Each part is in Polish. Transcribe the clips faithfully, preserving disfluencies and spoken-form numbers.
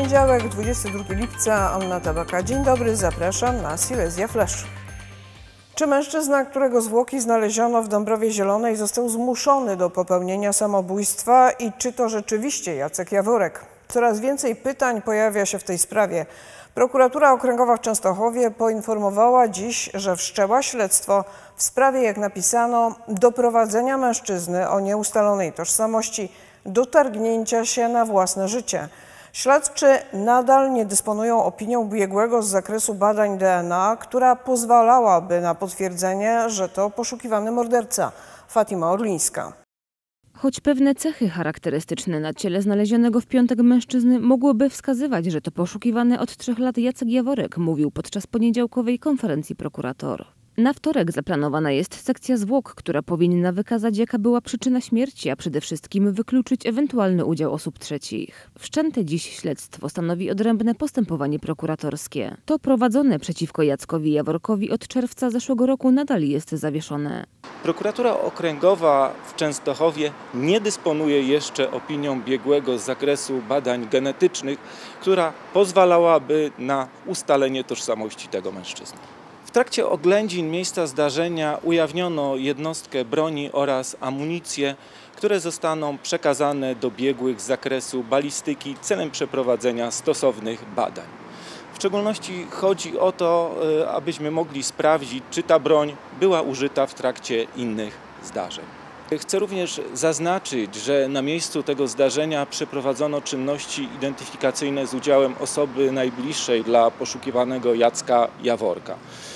Poniedziałek, dwudziestego drugiego lipca, Anna Tabaka. Dzień dobry, zapraszam na Silesia Flash. Czy mężczyzna, którego zwłoki znaleziono w Dąbrowie Zielonej, został zmuszony do popełnienia samobójstwa i czy to rzeczywiście Jacek Jaworek? Coraz więcej pytań pojawia się w tej sprawie. Prokuratura Okręgowa w Częstochowie poinformowała dziś, że wszczęła śledztwo w sprawie, jak napisano, doprowadzenia mężczyzny o nieustalonej tożsamości do targnięcia się na własne życie. Śledczy nadal nie dysponują opinią biegłego z zakresu badań D N A, która pozwalałaby na potwierdzenie, że to poszukiwany morderca. Fatima Orlińska. Choć pewne cechy charakterystyczne na ciele znalezionego w piątek mężczyzny mogłyby wskazywać, że to poszukiwany od trzech lat Jacek Jaworek, mówił podczas poniedziałkowej konferencji prokurator. Na wtorek zaplanowana jest sekcja zwłok, która powinna wykazać, jaka była przyczyna śmierci, a przede wszystkim wykluczyć ewentualny udział osób trzecich. Wszczęte dziś śledztwo stanowi odrębne postępowanie prokuratorskie. To prowadzone przeciwko Jackowi Jaworkowi od czerwca zeszłego roku nadal jest zawieszone. Prokuratura Okręgowa w Częstochowie nie dysponuje jeszcze opinią biegłego z zakresu badań genetycznych, która pozwalałaby na ustalenie tożsamości tego mężczyzny. W trakcie oględzin miejsca zdarzenia ujawniono jednostkę broni oraz amunicję, które zostaną przekazane do biegłych z zakresu balistyki celem przeprowadzenia stosownych badań. W szczególności chodzi o to, abyśmy mogli sprawdzić, czy ta broń była użyta w trakcie innych zdarzeń. Chcę również zaznaczyć, że na miejscu tego zdarzenia przeprowadzono czynności identyfikacyjne z udziałem osoby najbliższej dla poszukiwanego Jacka Jaworka.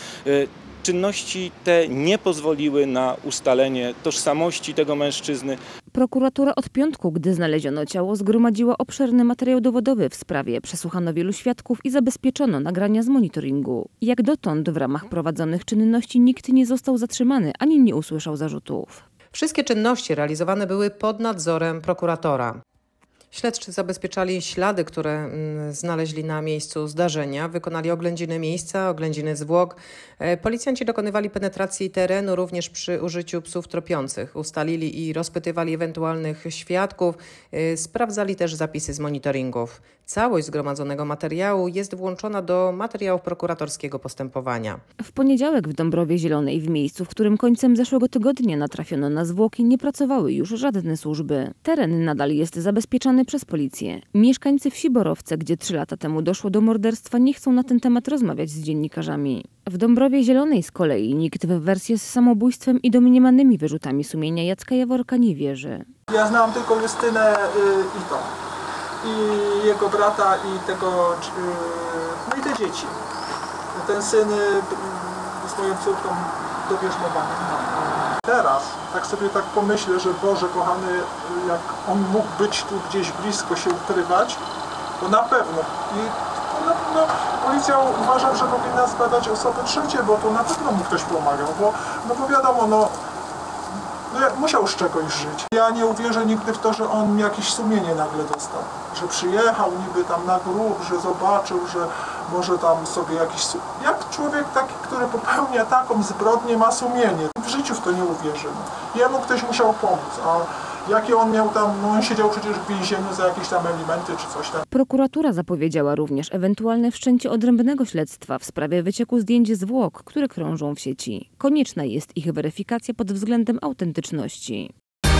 Czynności te nie pozwoliły na ustalenie tożsamości tego mężczyzny. Prokuratura od piątku, gdy znaleziono ciało, zgromadziła obszerny materiał dowodowy w sprawie, przesłuchano wielu świadków i zabezpieczono nagrania z monitoringu. Jak dotąd w ramach prowadzonych czynności nikt nie został zatrzymany ani nie usłyszał zarzutów. Wszystkie czynności realizowane były pod nadzorem prokuratora. Śledczy zabezpieczali ślady, które znaleźli na miejscu zdarzenia, wykonali oględziny miejsca, oględziny zwłok. Policjanci dokonywali penetracji terenu również przy użyciu psów tropiących. Ustalili i rozpytywali ewentualnych świadków, sprawdzali też zapisy z monitoringów. Całość zgromadzonego materiału jest włączona do materiałów prokuratorskiego postępowania. W poniedziałek w Dąbrowie Zielonej, w miejscu, w którym końcem zeszłego tygodnia natrafiono na zwłoki, nie pracowały już żadne służby. Teren nadal jest zabezpieczany przez policję. Mieszkańcy wsi Borowce, gdzie trzy lata temu doszło do morderstwa, nie chcą na ten temat rozmawiać z dziennikarzami. W Dąbrowie Zielonej z kolei nikt w wersję z samobójstwem i domniemanymi wyrzutami sumienia Jacka Jaworka nie wierzy. Ja znałam tylko Justynę yy, i to. I jego brata i tego, no i te dzieci. Ten syn z moją córką dobierzmowany. Teraz tak sobie tak pomyślę, że Boże kochany, jak on mógł być tu gdzieś blisko, się ukrywać, to na pewno. I no, no, policja uważam, że powinna zbadać osoby trzecie, bo tu na pewno mu ktoś pomagał, bo, no bo wiadomo, no, no musiał z czegoś żyć. Ja nie uwierzę nigdy w to, że on jakieś sumienie nagle dostał. Że przyjechał niby tam na grób, że zobaczył, że może tam sobie jakiś... Jak człowiek taki, który popełnia taką zbrodnię, ma sumienie? W życiu w to nie uwierzy. Jemu ktoś musiał pomóc, a jakie on miał tam... No on siedział przecież w więzieniu za jakieś tam alimenty czy coś tam. Prokuratura zapowiedziała również ewentualne wszczęcie odrębnego śledztwa w sprawie wycieku zdjęć zwłok, które krążą w sieci. Konieczna jest ich weryfikacja pod względem autentyczności.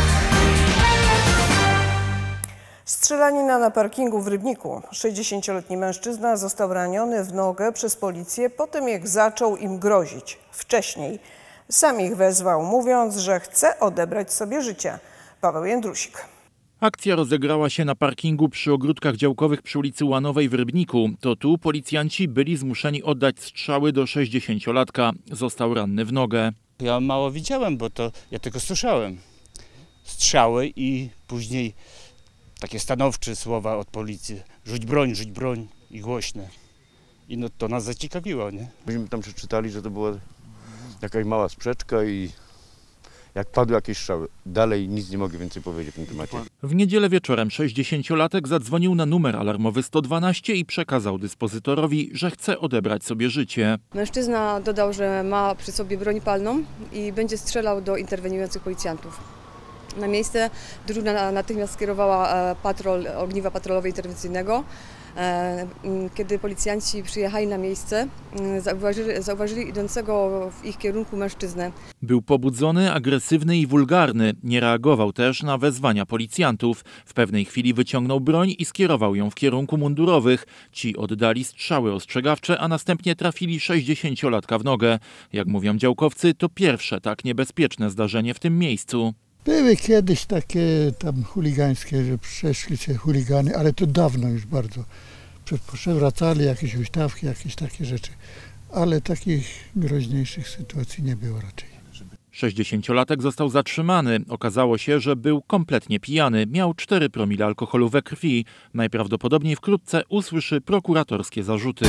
Strzelanina na parkingu w Rybniku. sześćdziesięcioletni mężczyzna został raniony w nogę przez policję po tym, jak zaczął im grozić. Wcześniej sam ich wezwał, mówiąc, że chce odebrać sobie życie. Paweł Jędrusik. Akcja rozegrała się na parkingu przy ogródkach działkowych przy ulicy Łanowej w Rybniku. To tu policjanci byli zmuszeni oddać strzały do sześćdziesięciolatka. Został ranny w nogę. Ja mało widziałem, bo to ja tylko słyszałem strzały i później takie stanowcze słowa od policji. Rzuć broń, rzuć broń i głośne. I no to nas zaciekawiło, nie? Myśmy tam przeczytali, że to była jakaś mała sprzeczka i jak padły jakieś strzały. Dalej nic nie mogę więcej powiedzieć w tym temacie. W niedzielę wieczorem sześćdziesięciolatek zadzwonił na numer alarmowy sto dwanaście i przekazał dyspozytorowi, że chce odebrać sobie życie. Mężczyzna dodał, że ma przy sobie broń palną i będzie strzelał do interweniujących policjantów. Na miejsce drużyna natychmiast skierowała patrol ogniwa patrolowo-interwencyjnego. Kiedy policjanci przyjechali na miejsce, zauważyli, zauważyli idącego w ich kierunku mężczyznę. Był pobudzony, agresywny i wulgarny. Nie reagował też na wezwania policjantów. W pewnej chwili wyciągnął broń i skierował ją w kierunku mundurowych. Ci oddali strzały ostrzegawcze, a następnie trafili sześćdziesięciolatka w nogę. Jak mówią działkowcy, to pierwsze tak niebezpieczne zdarzenie w tym miejscu. Były kiedyś takie tam chuligańskie, że przeszli się chuligany, ale to dawno już bardzo. Przewracali jakieś huśtawki, jakieś takie rzeczy, ale takich groźniejszych sytuacji nie było raczej. sześćdziesięciolatek został zatrzymany. Okazało się, że był kompletnie pijany. Miał cztery promile alkoholu we krwi. Najprawdopodobniej wkrótce usłyszy prokuratorskie zarzuty.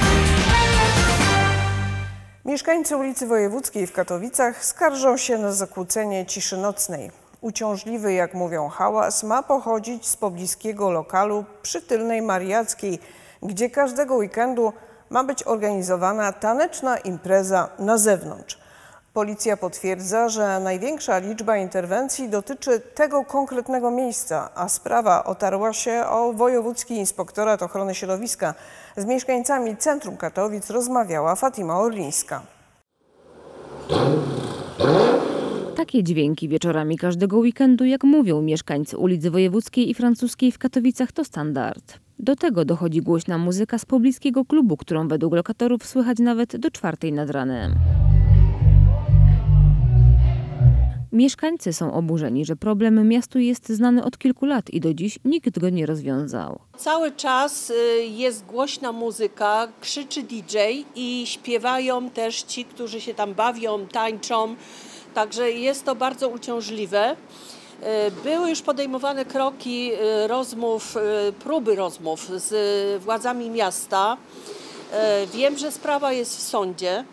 Mieszkańcy ulicy Wojewódzkiej w Katowicach skarżą się na zakłócenie ciszy nocnej. Uciążliwy, jak mówią, hałas ma pochodzić z pobliskiego lokalu przy Tylnej Mariackiej, gdzie każdego weekendu ma być organizowana taneczna impreza na zewnątrz. Policja potwierdza, że największa liczba interwencji dotyczy tego konkretnego miejsca, a sprawa otarła się o Wojewódzki Inspektorat Ochrony Środowiska. Z mieszkańcami centrum Katowic rozmawiała Fatima Orlińska. Takie dźwięki wieczorami każdego weekendu, jak mówią mieszkańcy ulicy Wojewódzkiej i Francuskiej w Katowicach, to standard. Do tego dochodzi głośna muzyka z pobliskiego klubu, którą według lokatorów słychać nawet do czwartej nad ranem. Mieszkańcy są oburzeni, że problem miastu jest znany od kilku lat i do dziś nikt go nie rozwiązał. Cały czas jest głośna muzyka, krzyczy D J i śpiewają też ci, którzy się tam bawią, tańczą. Także jest to bardzo uciążliwe. Były już podejmowane kroki rozmów, próby rozmów z władzami miasta. Wiem, że sprawa jest w sądzie.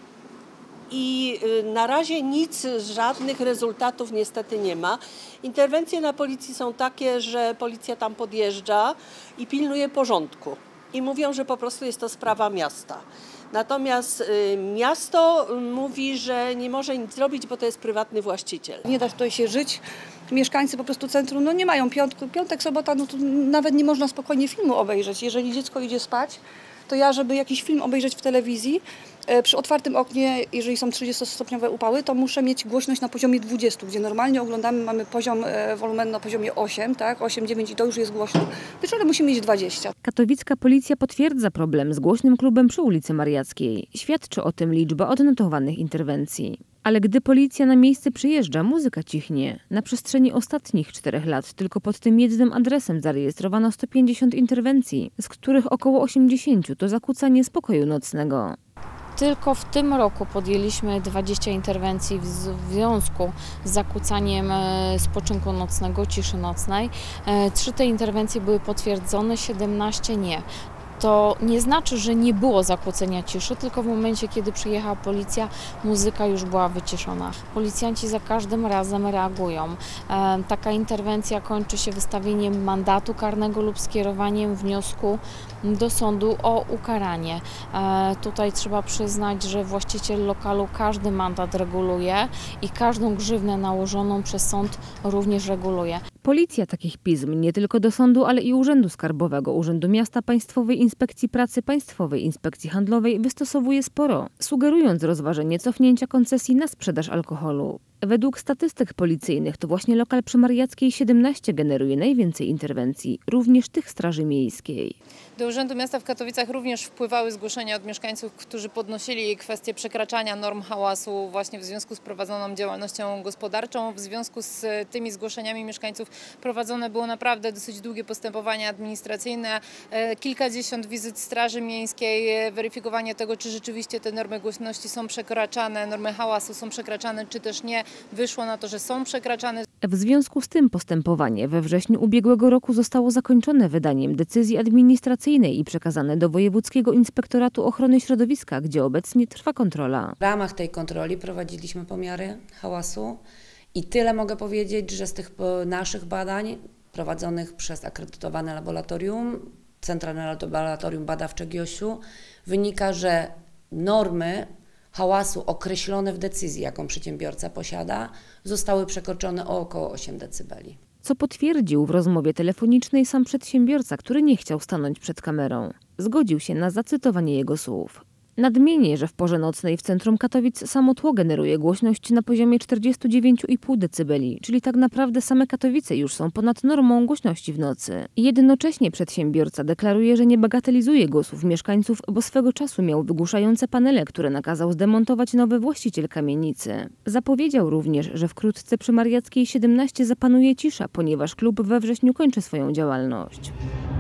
I na razie nic, żadnych rezultatów niestety nie ma. Interwencje na policji są takie, że policja tam podjeżdża i pilnuje porządku. I mówią, że po prostu jest to sprawa miasta. Natomiast y, miasto mówi, że nie może nic zrobić, bo to jest prywatny właściciel. Nie da tutaj się żyć. Mieszkańcy po prostu centrum no nie mają piątku. Piątek, sobota, no to nawet nie można spokojnie filmu obejrzeć. Jeżeli dziecko idzie spać, to ja, żeby jakiś film obejrzeć w telewizji, przy otwartym oknie, jeżeli są trzydziestostopniowe upały, to muszę mieć głośność na poziomie dwudziestu, gdzie normalnie oglądamy, mamy poziom wolumenu na poziomie osiem, tak, osiem dziewięć i to już jest głośno. Wieczorem musimy mieć dwadzieścia. Katowicka policja potwierdza problem z głośnym klubem przy ulicy Mariackiej. Świadczy o tym liczba odnotowanych interwencji. Ale gdy policja na miejsce przyjeżdża, muzyka cichnie. Na przestrzeni ostatnich czterech lat tylko pod tym jednym adresem zarejestrowano sto pięćdziesiąt interwencji, z których około osiemdziesiąt to zakłócanie spokoju nocnego. Tylko w tym roku podjęliśmy dwadzieścia interwencji w związku z zakłócaniem spoczynku nocnego, ciszy nocnej. Trzy te interwencje były potwierdzone, siedemnaście nie. To nie znaczy, że nie było zakłócenia ciszy, tylko w momencie, kiedy przyjechała policja, muzyka już była wyciszona. Policjanci za każdym razem reagują. E, taka interwencja kończy się wystawieniem mandatu karnego lub skierowaniem wniosku do sądu o ukaranie. E, tutaj trzeba przyznać, że właściciel lokalu każdy mandat reguluje i każdą grzywnę nałożoną przez sąd również reguluje. Policja takich pism nie tylko do sądu, ale i Urzędu Skarbowego, Urzędu Miasta, Państwowej Inspekcji Pracy, Państwowej Inspekcji Handlowej wystosowuje sporo, sugerując rozważenie cofnięcia koncesji na sprzedaż alkoholu. Według statystyk policyjnych to właśnie lokal przy Mariackiej siedemnaście generuje najwięcej interwencji, również tych Straży Miejskiej. Do Urzędu Miasta w Katowicach również wpływały zgłoszenia od mieszkańców, którzy podnosili kwestię przekraczania norm hałasu właśnie w związku z prowadzoną działalnością gospodarczą. W związku z tymi zgłoszeniami mieszkańców prowadzone było naprawdę dosyć długie postępowania administracyjne, kilkadziesiąt wizyt Straży Miejskiej, weryfikowanie tego, czy rzeczywiście te normy głośności są przekraczane, normy hałasu są przekraczane, czy też nie. Wyszło na to, że są przekraczane. W związku z tym postępowanie we wrześniu ubiegłego roku zostało zakończone wydaniem decyzji administracyjnej i przekazane do Wojewódzkiego Inspektoratu Ochrony Środowiska, gdzie obecnie trwa kontrola. W ramach tej kontroli prowadziliśmy pomiary hałasu i tyle mogę powiedzieć, że z tych naszych badań prowadzonych przez akredytowane laboratorium, Centralne Laboratorium Badawcze GIOŚ-u, wynika, że normy hałasu określone w decyzji, jaką przedsiębiorca posiada, zostały przekroczone o około osiem decybeli. Co potwierdził w rozmowie telefonicznej sam przedsiębiorca, który nie chciał stanąć przed kamerą. Zgodził się na zacytowanie jego słów. Nadmienię, że w porze nocnej w centrum Katowic samo tło generuje głośność na poziomie czterdziestu dziewięciu i pół decybeli, czyli tak naprawdę same Katowice już są ponad normą głośności w nocy. Jednocześnie przedsiębiorca deklaruje, że nie bagatelizuje głosów mieszkańców, bo swego czasu miał wygłuszające panele, które nakazał zdemontować nowy właściciel kamienicy. Zapowiedział również, że wkrótce przy Mariackiej siedemnaście zapanuje cisza, ponieważ klub we wrześniu kończy swoją działalność.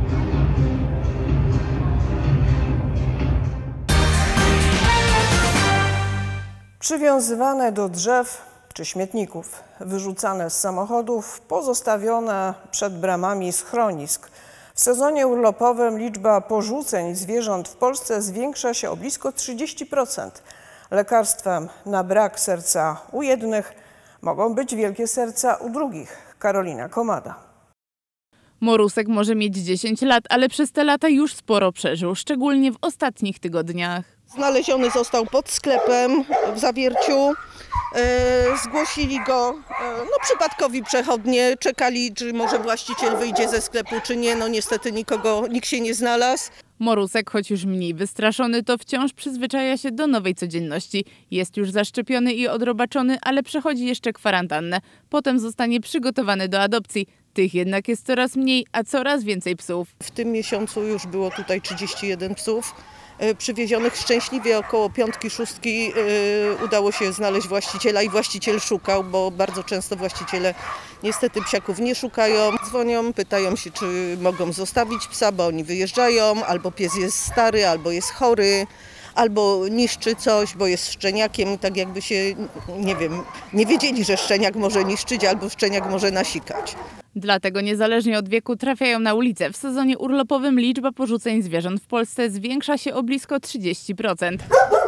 Przywiązywane do drzew czy śmietników, wyrzucane z samochodów, pozostawione przed bramami schronisk. W sezonie urlopowym liczba porzuceń zwierząt w Polsce zwiększa się o blisko trzydzieści procent. Lekarstwem na brak serca u jednych mogą być wielkie serca u drugich. Karolina Komada. Morusek może mieć dziesięć lat, ale przez te lata już sporo przeżył, szczególnie w ostatnich tygodniach. Znaleziony został pod sklepem w Zawierciu. E, zgłosili go e, no, przypadkowi przechodnie, czekali, czy może właściciel wyjdzie ze sklepu, czy nie. No niestety nikogo, nikt się nie znalazł. Morusek, choć już mniej wystraszony, to wciąż przyzwyczaja się do nowej codzienności. Jest już zaszczepiony i odrobaczony, ale przechodzi jeszcze kwarantannę. Potem zostanie przygotowany do adopcji. Tych jednak jest coraz mniej, a coraz więcej psów. W tym miesiącu już było tutaj trzydzieści jeden psów. Przywiezionych szczęśliwie około piątki, szóstki yy, udało się znaleźć właściciela i właściciel szukał, bo bardzo często właściciele niestety psiaków nie szukają. Dzwonią, pytają się, czy mogą zostawić psa, bo oni wyjeżdżają, albo pies jest stary, albo jest chory, albo niszczy coś, bo jest szczeniakiem, tak jakby się, nie wiem, nie wiedzieli, że szczeniak może niszczyć, albo szczeniak może nasikać. Dlatego niezależnie od wieku trafiają na ulicę. W sezonie urlopowym liczba porzuceń zwierząt w Polsce zwiększa się o blisko trzydzieści procent.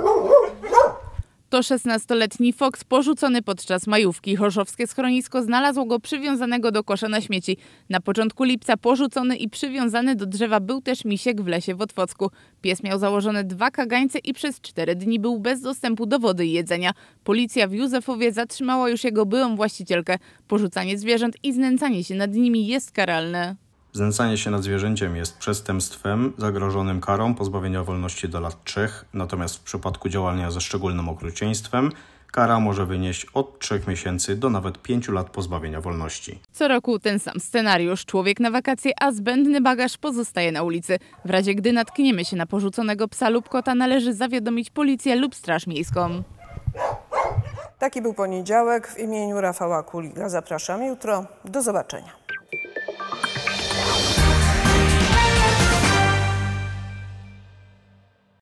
To szesnastoletni Fox porzucony podczas majówki. Chorzowskie schronisko znalazło go przywiązanego do kosza na śmieci. Na początku lipca porzucony i przywiązany do drzewa był też misiek w lesie w Otwocku. Pies miał założone dwa kagańce i przez cztery dni był bez dostępu do wody i jedzenia. Policja w Józefowie zatrzymała już jego byłą właścicielkę. Porzucanie zwierząt i znęcanie się nad nimi jest karalne. Znęcanie się nad zwierzęciem jest przestępstwem zagrożonym karą pozbawienia wolności do lat trzech, natomiast w przypadku działania ze szczególnym okrucieństwem kara może wynieść od trzech miesięcy do nawet pięciu lat pozbawienia wolności. Co roku ten sam scenariusz. Człowiek na wakacje, a zbędny bagaż pozostaje na ulicy. W razie gdy natkniemy się na porzuconego psa lub kota, należy zawiadomić policję lub straż miejską. Taki był poniedziałek. W imieniu Rafała Kuliga zapraszam jutro. Do zobaczenia.